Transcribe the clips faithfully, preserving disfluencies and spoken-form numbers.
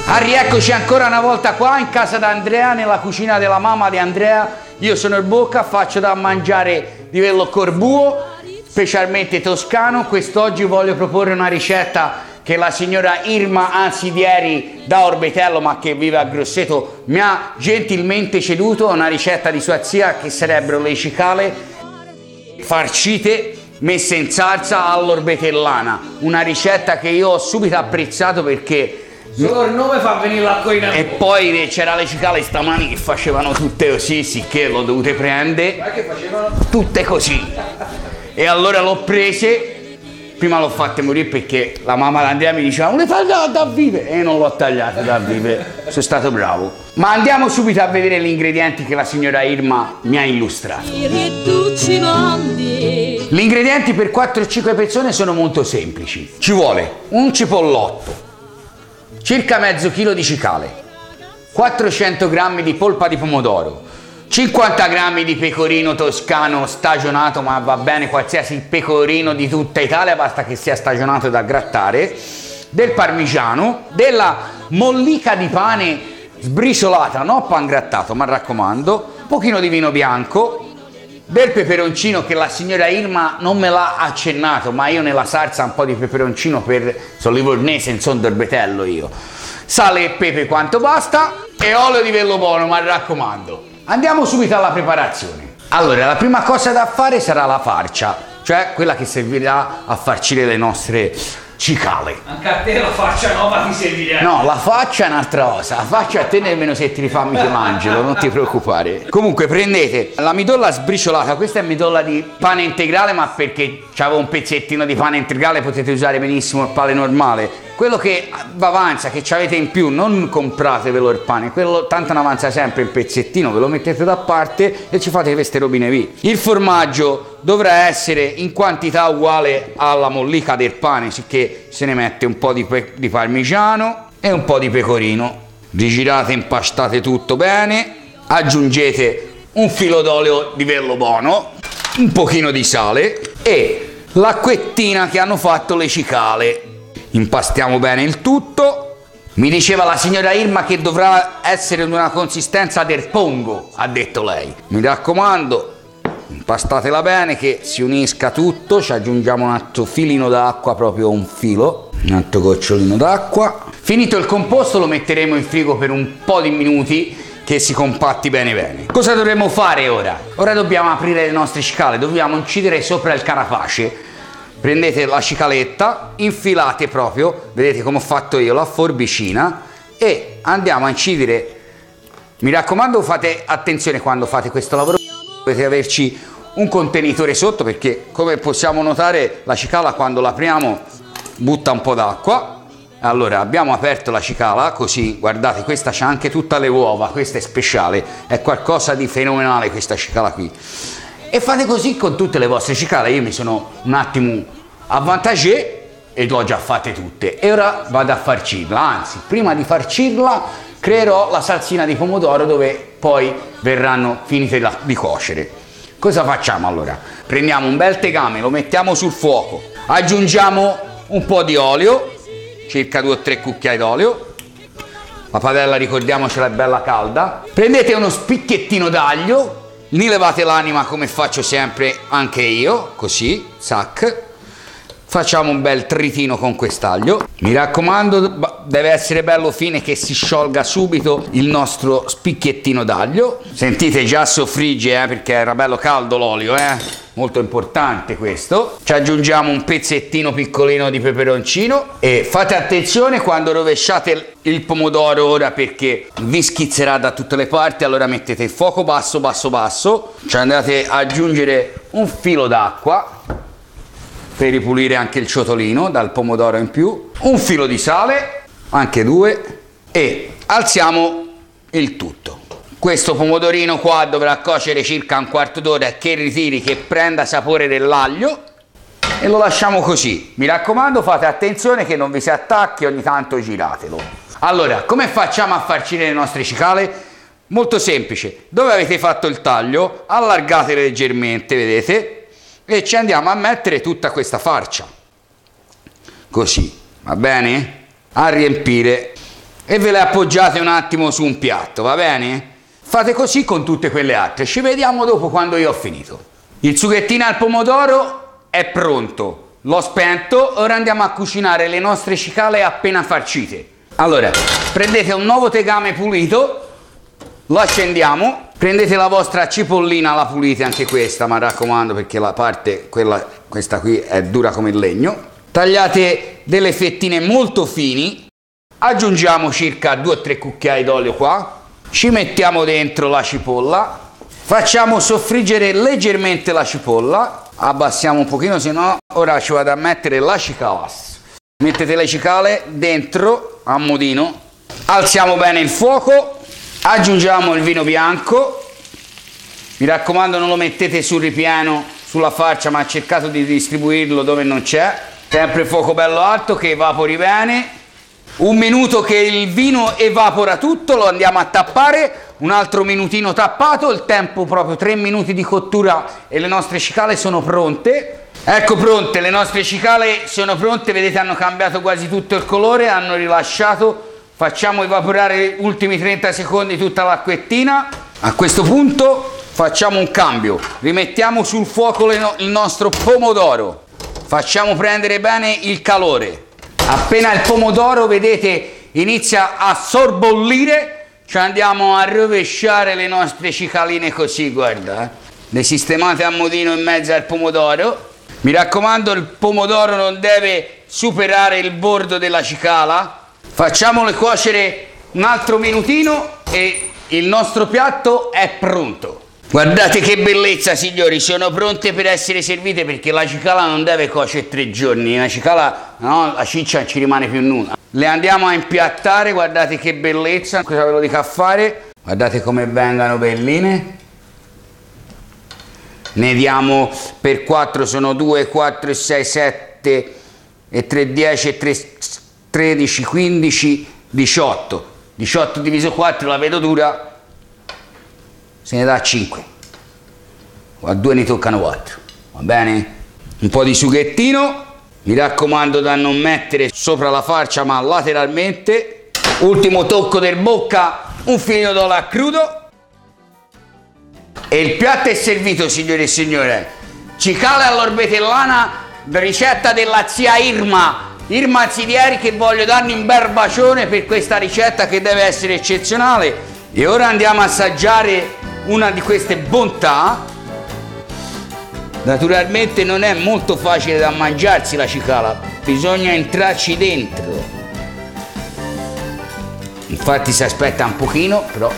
Ah, rieccoci ancora una volta qua in casa da Andrea, nella cucina della mamma di Andrea. Io sono il Bocca, faccio da mangiare livello corbuo, specialmente toscano. Quest'oggi voglio proporre una ricetta che la signora Irma Ansidieri da Orbetello, ma che vive a Grosseto, mi ha gentilmente ceduto. Una ricetta di sua zia che sarebbero le cicale farcite messe in salsa all'orbetellana. Una ricetta che io ho subito apprezzato perché solo il nome fa venire l'acquolina. E poi c'era le cicale stamani che facevano tutte così, sicché l'ho dovute prendere. Ma che facevano? Tutte così. E allora l'ho prese. Prima l'ho fatte morire perché la mamma di Andrea mi diceva non le tagliate da vive, e non l'ho tagliata da vive, sono stato bravo. Ma andiamo subito a vedere gli ingredienti che la signora Irma mi ha illustrato. Gli ingredienti per quattro o cinque persone sono molto semplici. Ci vuole un cipollotto, circa mezzo chilo di cicale, quattrocento grammi di polpa di pomodoro, cinquanta grammi di pecorino toscano stagionato, ma va bene qualsiasi pecorino di tutta Italia, basta che sia stagionato da grattare, del parmigiano, della mollica di pane sbrisolata, non pangrattato, ma raccomando, un pochino di vino bianco, del peperoncino che la signora Irma non me l'ha accennato, ma io nella salsa un po' di peperoncino, per sono livornese, non sono d'Orbetello io, sale e pepe quanto basta e olio di vello buono, ma raccomando. Andiamo subito alla preparazione. Allora, la prima cosa da fare sarà la farcia, cioè quella che servirà a farcire le nostre cicale. Anche a te la faccia nuova ti servirà. No, la faccia è un'altra cosa, la faccia a te nemmeno se ti rifà Michelangelo, non ti preoccupare. Comunque prendete la midolla sbriciolata, questa è midolla di pane integrale, ma perché c'avevo un pezzettino di pane integrale potete usare benissimo il pane normale. Quello che avanza, che avete in più, non compratevelo il pane, quello tanto ne avanza sempre un pezzettino, ve lo mettete da parte e ci fate queste robine qui. Il formaggio dovrà essere in quantità uguale alla mollica del pane, sicché se ne mette un po' di, di parmigiano e un po' di pecorino. Rigirate, impastate tutto bene, aggiungete un filo d'olio di vello buono, un pochino di sale e l'acquettina che hanno fatto le cicale. Impastiamo bene il tutto. Mi diceva la signora Irma che dovrà essere di una consistenza del pongo, ha detto lei. Mi raccomando, impastatela bene che si unisca tutto. Ci aggiungiamo un altro filino d'acqua, proprio un filo, un altro gocciolino d'acqua. Finito il composto lo metteremo in frigo per un po' di minuti che si compatti bene bene. Cosa dovremo fare ora? Ora dobbiamo aprire le nostre cicale, dobbiamo incidere sopra il carapace. Prendete la cicaletta, infilate proprio, vedete come ho fatto io, la forbicina, e andiamo a incidere. Mi raccomando, fate attenzione quando fate questo lavoro, dovete averci un contenitore sotto perché, come possiamo notare, la cicala quando l'apriamo butta un po' d'acqua. Allora abbiamo aperto la cicala così, guardate, questa c'ha anche tutte le uova, questa è speciale, è qualcosa di fenomenale questa cicala qui. E fate così con tutte le vostre cicale. Io mi sono un attimo avvantagé e l'ho già fatte tutte e ora vado a farcirla, anzi prima di farcirla creerò la salsina di pomodoro dove poi verranno finite di cuocere. Cosa facciamo allora? Prendiamo un bel tegame, lo mettiamo sul fuoco, aggiungiamo un po' di olio, circa due o tre cucchiai d'olio, la padella ricordiamocela è bella calda, prendete uno spicchiettino d'aglio, ne levate l'anima come faccio sempre anche io, così, zac, facciamo un bel tritino con quest'aglio. Mi raccomando, deve essere bello fine che si sciolga subito il nostro spicchiettino d'aglio. Sentite, già soffrigge eh, perché era bello caldo l'olio, eh? Molto importante questo. Ci aggiungiamo un pezzettino piccolino di peperoncino e fate attenzione quando rovesciate il pomodoro ora perché vi schizzerà da tutte le parti. Allora mettete il fuoco basso, basso, basso, ci andate ad aggiungere un filo d'acqua per ripulire anche il ciotolino dal pomodoro in più, un filo di sale, anche due, e alziamo il tutto. Questo pomodorino qua dovrà cuocere circa un quarto d'ora che ritiri, che prenda sapore dell'aglio e lo lasciamo così. Mi raccomando, fate attenzione che non vi si attacchi, ogni tanto giratelo. Allora, come facciamo a farcire le nostre cicale? Molto semplice, dove avete fatto il taglio, allargatele leggermente, vedete? E ci andiamo a mettere tutta questa farcia, così, va bene? A riempire e ve le appoggiate un attimo su un piatto, va bene? Fate così con tutte quelle altre, ci vediamo dopo quando io ho finito. Il sughettino al pomodoro è pronto, l'ho spento, ora andiamo a cucinare le nostre cicale appena farcite. Allora, prendete un nuovo tegame pulito, lo accendiamo, prendete la vostra cipollina, la pulite anche questa, mi raccomando, perché la parte, quella, questa qui è dura come il legno. Tagliate delle fettine molto fini, aggiungiamo circa due o tre cucchiai d'olio qua, ci mettiamo dentro la cipolla, facciamo soffriggere leggermente la cipolla, abbassiamo un pochino, se no ora ci vado a mettere la cicalas. Mettete le cicale dentro a modino, alziamo bene il fuoco, aggiungiamo il vino bianco, mi raccomando non lo mettete sul ripieno, sulla farcia, ma cercate di distribuirlo dove non c'è, sempre fuoco bello alto che evapori bene, un minuto che il vino evapora tutto, lo andiamo a tappare, un altro minutino tappato, il tempo proprio tre minuti di cottura e le nostre cicale sono pronte. Ecco pronte, le nostre cicale sono pronte, vedete hanno cambiato quasi tutto il colore, hanno rilasciato. Facciamo evaporare gli ultimi trenta secondi tutta l'acquettina. A questo punto facciamo un cambio, rimettiamo sul fuoco il nostro pomodoro, facciamo prendere bene il calore. Appena il pomodoro, vedete, inizia a sorbollire, ci andiamo a rovesciare le nostre cicaline così, guarda, eh. Le sistemate a modino in mezzo al pomodoro. Mi raccomando, il pomodoro non deve superare il bordo della cicala. Facciamole cuocere un altro minutino e il nostro piatto è pronto. Guardate che bellezza, signori, sono pronte per essere servite perché la cicala non deve cuocere tre giorni, la cicala, no, la ciccia non ci rimane più nulla. Le andiamo a impiattare, guardate che bellezza, cosa ve lo dico a fare? Guardate come vengano belline. Ne diamo per quattro, sono due, quattro, sei, sette e tre, dieci e tre, tredici, quindici, diciotto. diciotto diviso quattro, la vedo dura, se ne dà cinque. A due ne toccano quattro, va bene? Un po' di sughettino, mi raccomando da non mettere sopra la farcia ma lateralmente. Ultimo tocco del bocca, un filino d'olio a crudo. E il piatto è servito, signore e signore. Cicale all'orbetellana, ricetta della zia Irma. Irma Zivieri, che voglio dargli un bel bacione per questa ricetta che deve essere eccezionale. E ora andiamo a assaggiare una di queste bontà. Naturalmente non è molto facile da mangiarsi la cicala, bisogna entrarci dentro. Infatti si aspetta un pochino, però.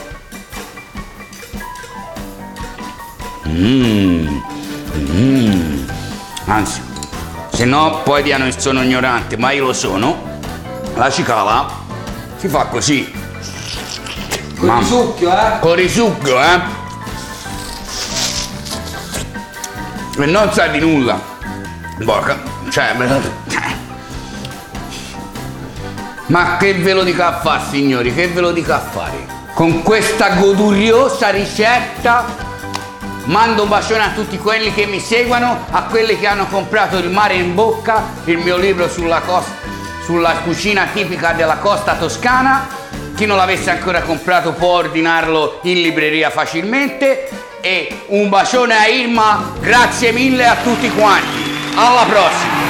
Mmm, mmm. Anzi, se no poi diano che sono ignorante, ma io lo sono. La cicala si fa così. Con il risucchio, eh? Con il risucchio, eh? E non sa di nulla. Porca, cioè, ma che ve lo dico a fare, signori? Che ve lo dico a fare? Con questa goduriosa ricetta mando un bacione a tutti quelli che mi seguono, a quelli che hanno comprato Il mare in bocca, il mio libro sulla, costa, sulla cucina tipica della costa toscana. Chi non l'avesse ancora comprato può ordinarlo in libreria facilmente. E un bacione a Irma, grazie mille a tutti quanti. Alla prossima!